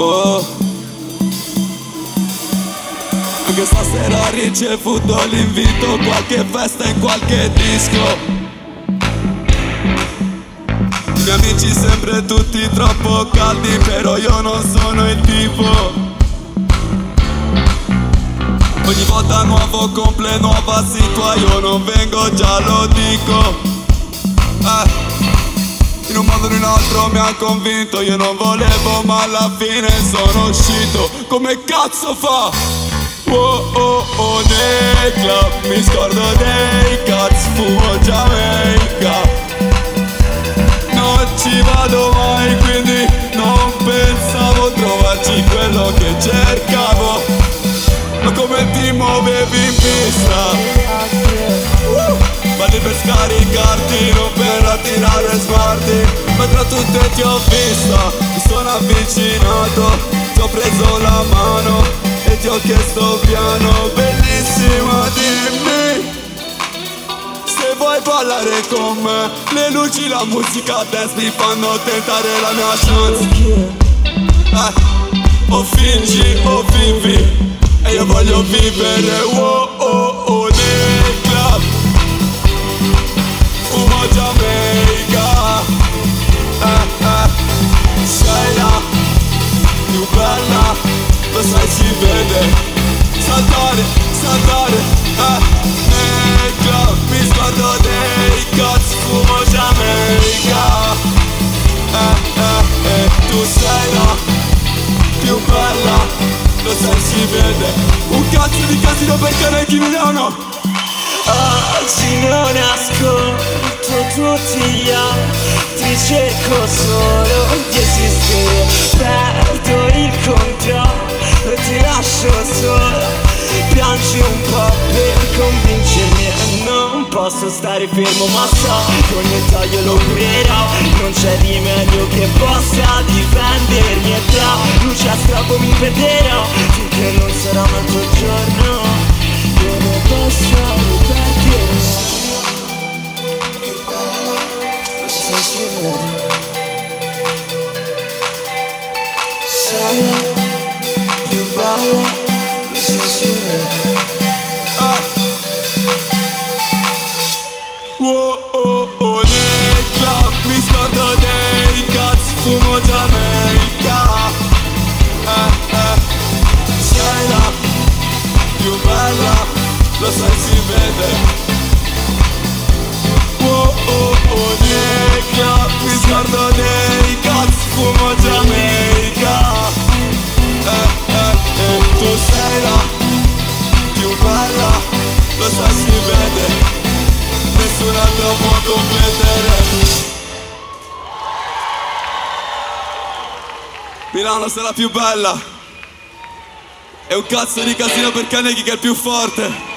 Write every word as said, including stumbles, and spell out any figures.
Oh, anche stasera ho ricevuto l'invito, qualche festa in qualche disco. I miei amici sempre tutti troppo caldi, però io non sono il tipo. Ogni volta nuovo compleanno, nuova situa, io non vengo, già lo dico. Eh, in un modo o in un altro mi ha convinto, io non volevo ma alla fine sono uscito. Come cazzo fa? Oh oh oh, nei club mi scordo dei cazzi, fumo Giamaica. Non ci vado mai, quindi non pensavo trovarci quello che cercavo. Ma come ti muovevi in pista? uh, Vadi per scaricarti, non per attirare sguardi. Ma tra tutte ti ho vista, mi sono avvicinato, ti ho preso la mano e ti ho chiesto piano: bellissima, dimmi se vuoi ballare con me. Le luci, la musica, dance mi fanno tentare la mia chance. eh, O fingi o vivi, e io voglio vivere. Oh oh oh, nei club fumo Giamaica. eh, eh, Sei la più bella, lo sai si vede. Saltare, saltare, eh, nei club mi sguardo dei cazzi, fumo Giamaica. Eh, eh, eh, tu sei la più bella, lo sai si vede. Un cazzo di casino perché non è chi miliano. Oggi non ascolto tutti gli altri, cerco solo di esistere. Perdo il controllo, ti lascio sola. Piangi un po' per convincermi e non posso stare fermo, ma so che ogni taglio lo curerò. Non c'è rimedio che possa difendermi, e tra luce a strappo mi perderò finché non sarà un altro giorno dove posso ripartire. Sai scrivere, sei più bella. Oh oh oh, nei club mi scordo dei cazzi, fumo Giamaica. eh, eh, Sei la più bella, lo sai si vede. Oh oh oh, nei club mi scordo dei cazzi, fumo Giamaica. eh, eh, eh, Tu sei la più bella, lo sai si vede. Nessun altro può competere. Milano sei la più bella. È un cazzo di casino per Caneghi che è il più forte.